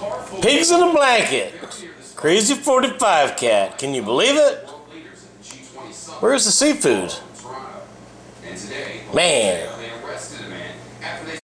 Pigs in a blanket. Crazy 45 cat. Can you believe it? Where's the seafood? Man.